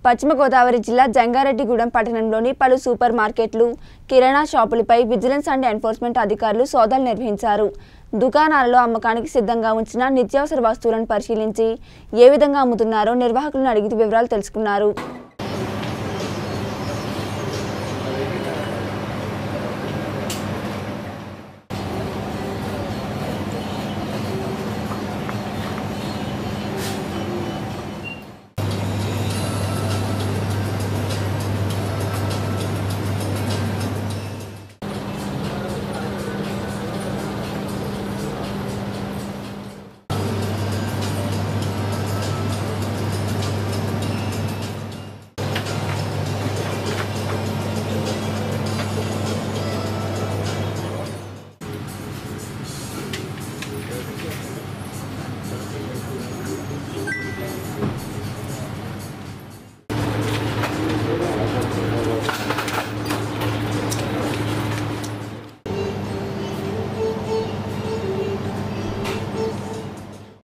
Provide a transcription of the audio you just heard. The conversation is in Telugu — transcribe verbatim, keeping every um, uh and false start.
పశ్చిమ గోదావరి జిల్లా జంగారెడ్డిగూడెం పట్టణంలోని పలు సూపర్ మార్కెట్లు, కిరాణా షాపులపై విజిలెన్స్ అండ్ ఎన్ఫోర్స్మెంట్ అధికారులు సోదాలు నిర్వహించారు. దుకాణాలలో అమ్మకానికి సిద్ధంగా ఉంచిన నిత్యావసర వస్తువులను పరిశీలించి ఏ విధంగా అమ్ముతున్నారో నిర్వాహకులను అడిగి వివరాలు తెలుసుకున్నారు.